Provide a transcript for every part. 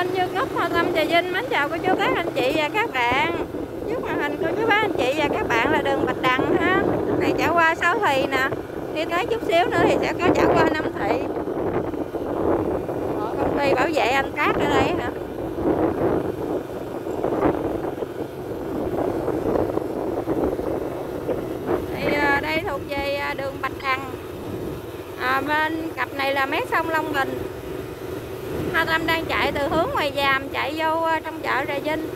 kênh YouTube Hoa Tâm Trà Vinh. Mến chào cô chú các anh chị và các bạn. Trước màn hình cô chú bác anh chị và các bạn là đường Bạch Đằng ha. Này chạy qua Sáu Thì nè. Đi tới chút xíu nữa thì sẽ có chạy qua Năm Thị. Công ty bảo vệ anh Cát ở đây hả? Thì đây thuộc về đường Bạch Đằng. Bên cặp này là mé sông Long Bình. Hoa Tâm đang chạy từ hướng Ngoài Giàm chạy vô trong chợ Trà Vinh.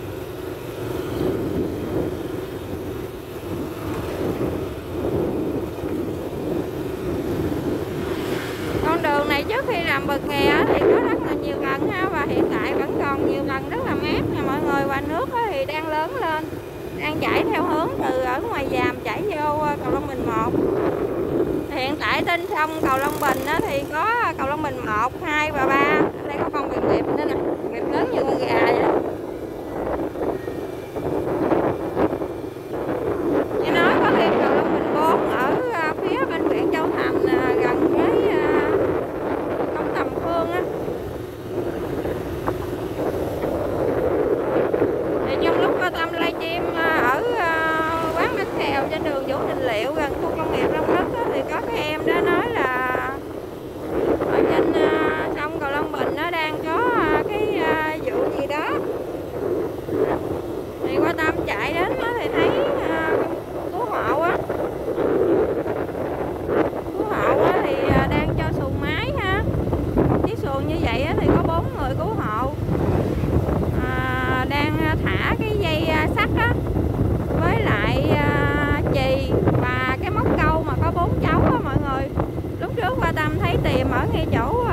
Con đường này trước khi làm bờ kè thì có rất là nhiều lần ha, và hiện tại vẫn còn nhiều lần rất là mát nha mọi người. Và nước thì đang lớn lên, đang chảy theo hướng từ ở Ngoài Giàm chảy vô cầu Long Bình 1. Hiện tại trên sông cầu Long Bình thì có cầu Long Bình 1, 2 và 3. Ở đây có con nghiệp nữa nè, nghiệp lớn như con gà vậy. Nghe nói có thêm cầu Long Bình 4 ở phía bên huyện Châu Thành gần với cống Tầm Phương á. Thì trong lúc Tâm livestream ở quán bánh xèo trên đường Vũ Đình Liệu gần khu công nghiệp Long Đức thì có cái em đó nói là ở trên sông cầu Long Bình nó đang có cái vụ gì đó. Thì qua Tâm chạy đến thì thấy cứu hộ á, thì đang cho xuồng máy ha. Một chiếc xuồng như vậy thì có 4 người cứu hộ đang thả cái dây sắt á, với lại chì và cái móc câu mà có 4 cháu á mọi người. Lúc trước qua Tâm thấy tìm ở ngay chỗ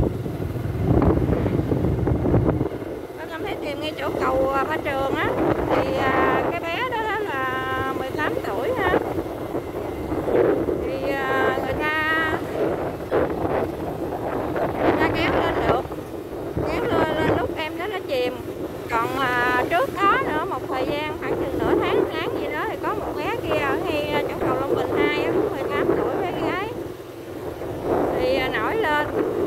ngay chỗ cầu Ba Trường á, thì cái bé đó là 18 tuổi ha. Thì người ta kéo lên được, kéo lên lúc em đó nó chìm. Còn trước đó nữa một thời gian khoảng chừng nửa tháng gì đó thì có một bé kia ở ngay chỗ cầu Long Bình 2 á, cũng 18 tuổi bé gái thì nổi lên.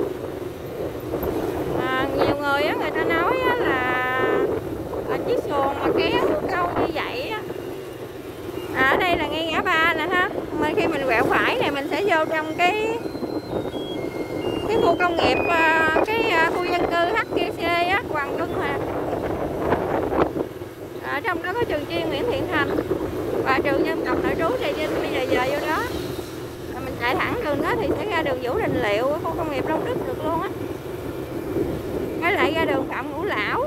Nhiều người á, người ta nói á, là chiếc xuồng mà kéo câu như vậy á, ở đây là ngay ngã ba nè ha. Mà khi mình quẹo phải này mình sẽ vô trong cái khu công nghiệp, cái khu dân cư HKC á, Hoàng Tuấn Hòa. Ở trong đó có trường chuyên Nguyễn Thiện Thành và trường dân tộc nội trú Trà Vinh. Bây giờ vô đó mình chạy thẳng đường đó thì sẽ ra đường Vũ Đình Liệu, khu công nghiệp Long Đức được luôn á. Với lại ra đường Phạm Ngũ Lão,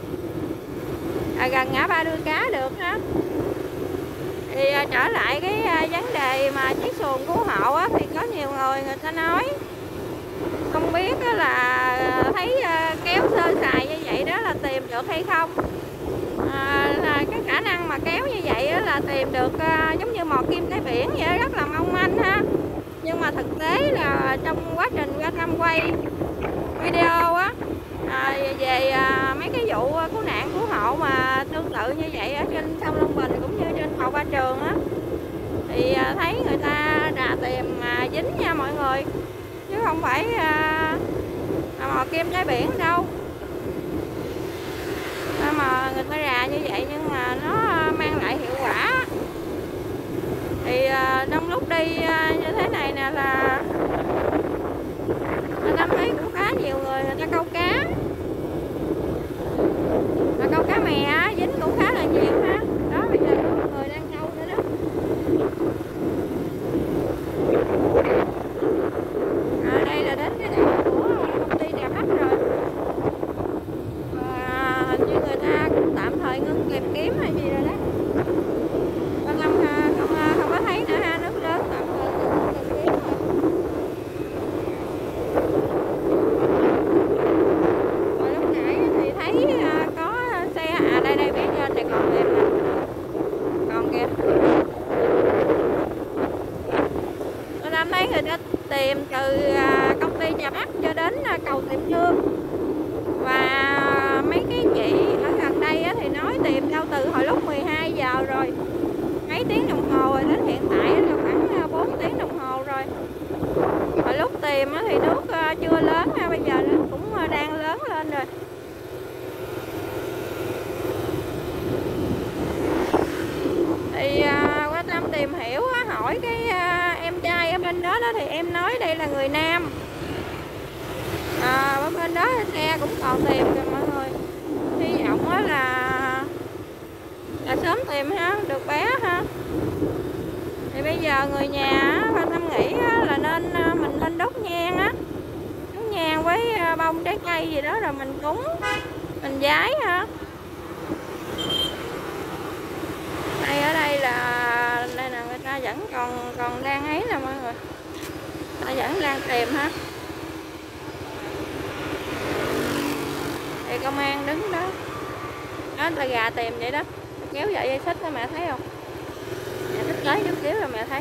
gần ngã ba Đưa Cá được ha. Thì trở lại cái vấn đề mà chiếc xuồng cứu hộ á, thì có nhiều người ta nói không biết là thấy kéo sơ sài như vậy đó là tìm được hay không. Là cái khả năng mà kéo như vậy là tìm được giống như mò kim đáy biển vậy, rất là mong manh ha. Nhưng mà thực tế là trong quá trình qua Tâm quay video á, về mấy cái vụ cứu nạn cứu hộ mà tương tự như vậy ở trên sông Long Bình cũng như trên cầu Ba Trường á, thì thấy người ta rà tìm mà dính nha mọi người, chứ không phải mò kim đáy biển đâu. Mà người ta rà như vậy nhưng mà nó mang lại hiệu quả. Thì trong lúc đi như thế này nè là người ta thấy cũng khá nhiều người ta câu cá. Mà câu cá mè á, dính cũng khá là nhiều ha. Đó, bây giờ có một người đang câu nữa đó. Đây là đến cái đoạn của công ty Trà Bắc rồi. Và hình như người ta cũng tạm thời ngưng tìm kiếm hay gì rồi đó. Con không có thấy nữa ha, nước lớn tạm thời ngưng tìm kiếm rồi. Rồi lúc nãy thì thấy có xe, đây phía trên này còn đẹp nè, còn kìa. Tôi đang thấy người ta tìm từ công ty Trà Bắc cho đến cầu Tiệm Nương. Và mấy cái chị ở gần đây thì nói tìm đâu từ hồi lúc 12 giờ rồi, mấy tiếng đồng hồ rồi, đến hiện tại là khoảng 4 tiếng đồng hồ rồi. Hồi lúc tìm thì nước chưa lớn, bây giờ nó cũng đang lớn lên rồi. tìm hiểu hỏi cái em trai ở bên đó thì em nói đây là người Nam. Ở bên đó xe cũng còn tìm kìa mọi người. Hy vọng là sớm tìm ha, được bé ha. Thì bây giờ người nhà Hoa Tâm nghĩ là mình nên đốt nhang á, đốt nhang với bông trái cây gì đó rồi mình cúng, mình vái ha. Ở đây là người ta vẫn còn đang ấy nè mọi người, ta vẫn đang tìm ha. Thì công an đứng đó, ta gà tìm vậy đó, kéo sợi dây xích đó mẹ thấy không? Mẹ thích tới chút xíu rồi mẹ thấy.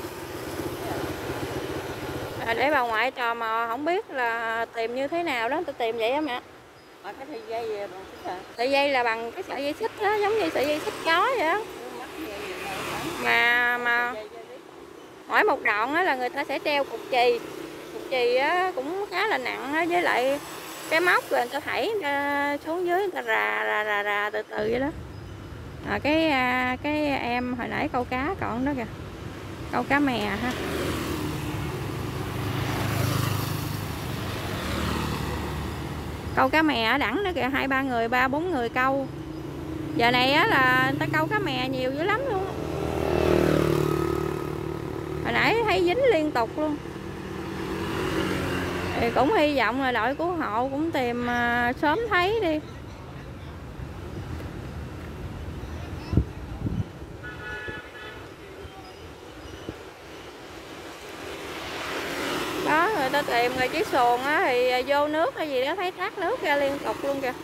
Để bà ngoại trò mà không biết là tìm như thế nào đó, tôi tìm vậy á mẹ. Cái sợi dây bằng xích. Sợi dây là bằng cái sợi dây xích đó, giống như sợi dây xích chó vậy đó. Mà mỗi một đoạn á là người ta sẽ treo cục chì. Cục chì á cũng khá là nặng á, với lại cái móc rồi người ta thảy xuống dưới, người ta rà từ từ vậy đó. Cái em hồi nãy câu cá còn đó kìa, câu cá mè ha. Câu cá mè ở đẳng đó kìa, 2-3 người, 3-4 người câu. Giờ này á là người ta câu cá mè nhiều dữ lắm luôn. Hồi nãy thấy dính liên tục luôn. Thì cũng hy vọng là đội cứu hộ cũng tìm sớm thấy đi. Đó, người ta tìm rồi chiếc xuồng á thì vô nước hay gì đó thấy tát nước ra liên tục luôn kìa.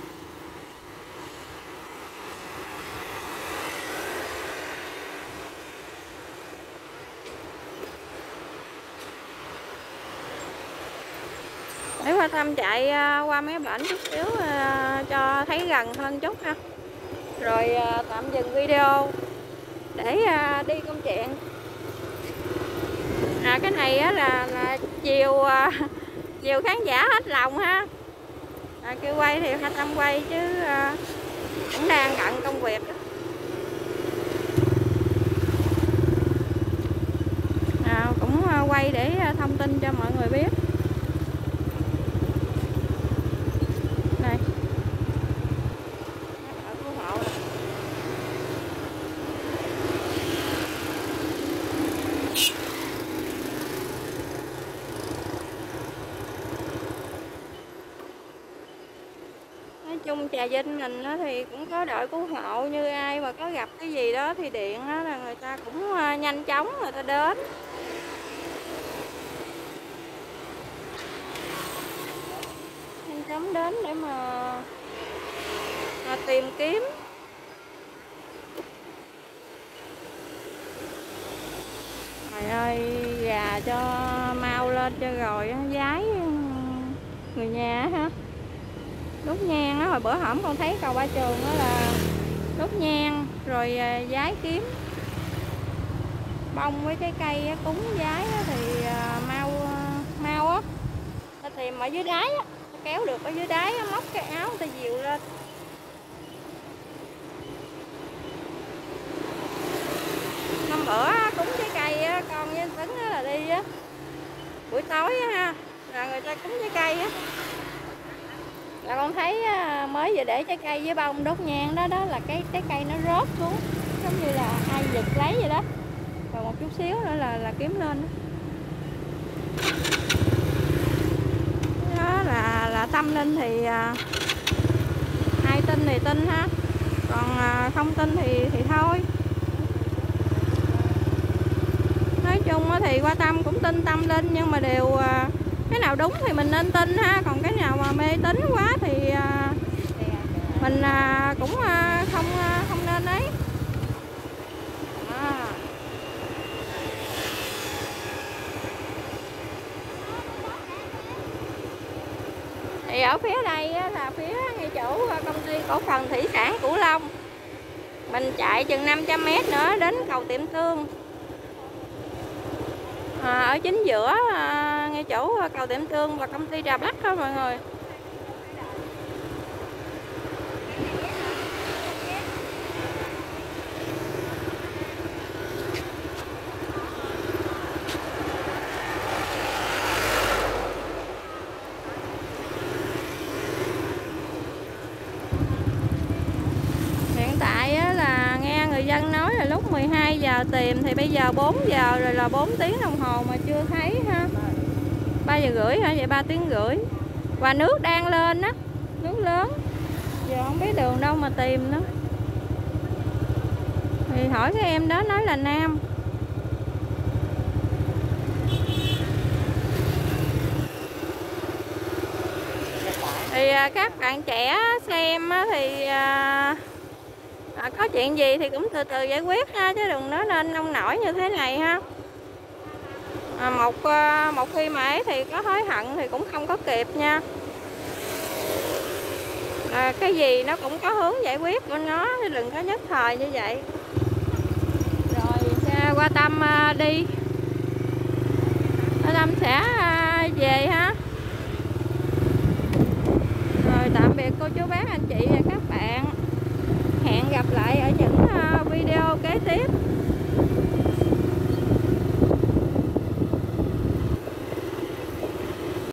Để Hoa Tâm chạy qua mấy bển chút xíu cho thấy gần hơn chút ha. Rồi tạm dừng video để đi công chuyện. Cái này á là chiều khán giả hết lòng ha. Kêu quay thì Hoa Tâm quay chứ cũng đang bận công việc đó. Cũng quay để thông tin cho mọi người biết. Đây. Nói chung Trà Vinh mình đó thì cũng có đội cứu hộ, như ai mà có gặp cái gì đó thì điện đó là người ta cũng nhanh chóng người ta đến. Nhanh chóng đến để mà tìm kiếm. Trời ơi, gà cho mau lên cho rồi vái người nhà ha. Đốt nhang á, hồi bữa hổm con thấy cầu Ba Trường đó là đốt nhang rồi vái kiếm bông với trái cây á, cúng vái á, thì mau á, ta tìm ở dưới đáy á, ta kéo được ở dưới đáy á, móc cái áo ta dìu lên. Hôm bữa cúng trái cây á, con với anh Tấn á là đi á buổi tối á ha, là người ta cúng trái cây á, là con thấy mới vừa để trái cây với bông đốt nhang đó, đó là cái trái cây nó rớt xuống giống như là ai giật lấy vậy đó, và một chút xíu nữa là kiếm lên đó. Đó là tâm linh thì ai tin thì tin ha, còn không tin thì thôi. Nói chung thì Hoa Tâm cũng tin tâm linh, nhưng mà đều cái nào đúng thì mình nên tin ha, còn cái nào mà mê tín quá thì mình cũng không nên ấy. Thì ở phía đây là phía ngay chỗ công ty cổ phần thủy sản Cửu Long. Mình chạy chừng 500 m nữa đến cầu Tiệm Tương. Ở chính giữa ngay chỗ cầu Tiệm Tương và công ty Trà Bắc đó mọi người. 12 giờ tìm thì bây giờ 4 giờ rồi, là 4 tiếng đồng hồ mà chưa thấy ha. 3 giờ rưỡi hả? Vậy 3 tiếng rưỡi. Và nước đang lên á, nước lớn. Giờ không biết đường đâu mà tìm nữa. Thì hỏi cái em đó nói là Nam. Thì các bạn trẻ xem thì có chuyện gì thì cũng từ từ giải quyết ha, chứ đừng nói nên nông nổi như thế này ha. Một khi mà ấy thì có hối hận thì cũng không có kịp nha. Cái gì nó cũng có hướng giải quyết của nó, thì đừng có nhất thời như vậy. Rồi qua Tâm đi. Qua Tâm sẽ về ha. Rồi tạm biệt cô chú bác anh chị và các bạn. Hẹn gặp lại ở những